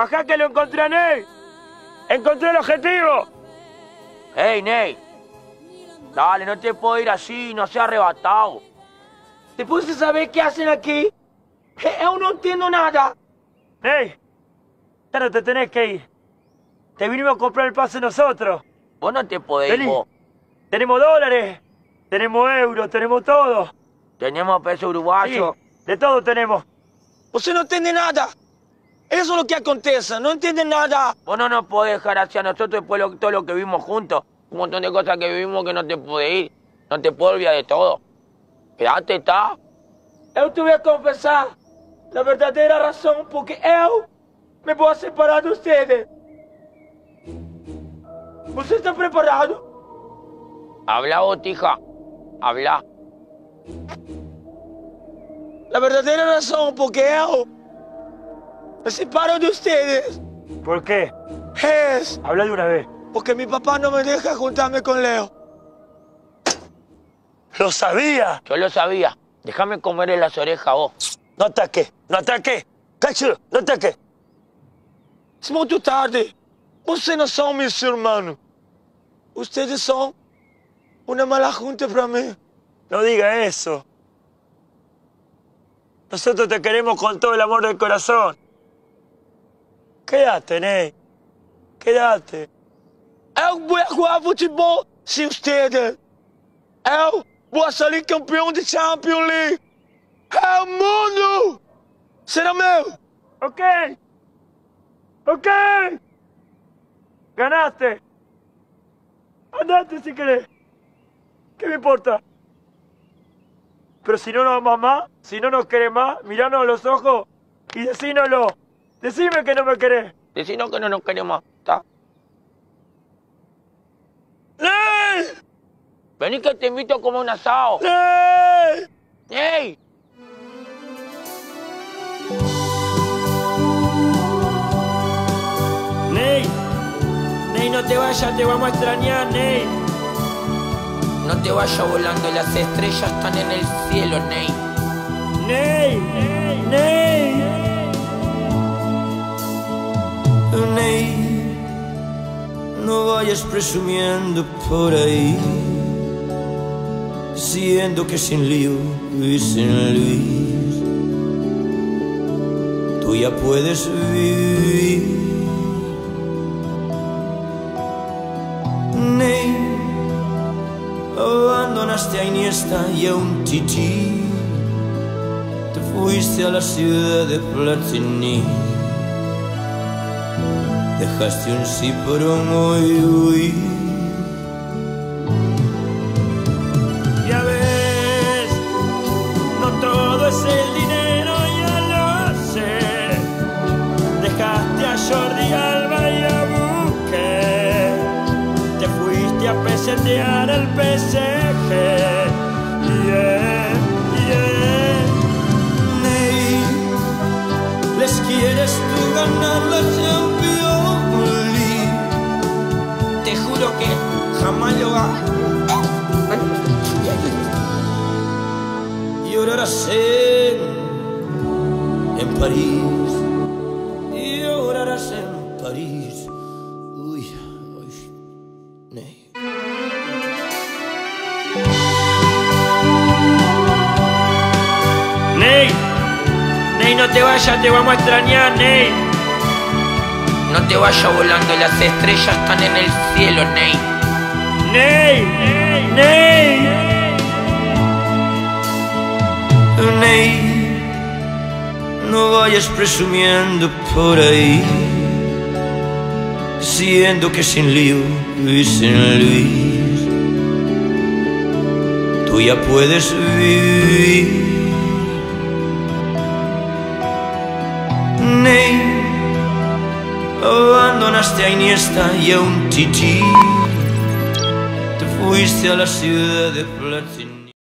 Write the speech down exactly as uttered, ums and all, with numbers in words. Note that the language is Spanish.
Bajá que lo encontré a Ney. Encontré el objetivo. Hey, Ney. Dale, no te puedo ir así, no seas arrebatado. Después de saber qué hacen aquí, yo no entiendo nada. Ney, ya no te tenés que ir. Te vinimos a comprar el pase nosotros. Vos no te podés ir, vos. Tenemos dólares, tenemos euros, tenemos todo. Tenemos peso uruguayo. Sí, de todo tenemos. Usted no entiende nada. Eso es lo que acontece, no entiende nada. Vos no nos podés dejar hacia nosotros después de todo lo que vimos juntos. Un montón de cosas que vivimos que no te podés ir. No te puedo olvidar de todo. Quédate, está. Yo te voy a confesar la verdadera razón porque yo me voy a separar de ustedes. ¿Usted está preparado? Habla, botija. Habla. La verdadera razón porque yo me separo de ustedes ¿Por qué? es Habla de una vez. porque mi papá no me deja juntarme con Leo. ¡Lo sabía! Yo lo sabía. Déjame comerle las orejas, vos. No ataque, no ataque. Cállate, no ataque. Es muy tarde. Ustedes no son mis hermanos. Ustedes son una mala junta para mí. No diga eso. Nosotros te queremos con todo el amor del corazón. Quédate, Ney. Quédate. Eu voy a jugar futebol sin ustedes. Eu voy a salir campeón de Champions League. El mundo será mío. Ok. Ok. Ganaste. Andate si querés. ¿Qué me importa? Pero si no nos amas más, si no nos querés más, miranos a los ojos y decínoslo. Decime que no me querés. Decinos que no nos queremos, ¿está? ¡Ney! Vení que te invito a comer un asado. ¡Ney! ¡Ney! ¡Ney! ¡Ney, no te vayas! Te vamos a extrañar, Ney. No te vayas volando, las estrellas están en el cielo, Ney. ¡Ney! ¡Ney! ¡Ney! Ney, no vayas presumiendo por ahí, diciendo que sin lío y sin Luis tú ya puedes vivir. Ney, abandonaste a Iniesta y a un Tití, te fuiste a la ciudad de Platini. Dejaste un sí por un hoy, hoy. Ya ves, no todo es el dinero, ya lo sé. Dejaste a Jordi Alba y a Busqué. Te fuiste a pesetear al P S G. Yeah, yeah. Ney, les quieres tú ganar la Champions. Te juro que jamás lo va. Llorarás en, en París. Llorarás en París. Uy, uy, Ney. Ney, Ney, no te vayas, te vamos a extrañar, Ney. No te vayas volando, las estrellas están en el cielo, Ney. Ney, Ney, Ney. Ney, no vayas presumiendo por ahí, diciendo que sin lío y sin Luis tú ya puedes vivir. Ney, abandonaste a Iniesta y a un Tití, te fuiste a la ciudad de Platini.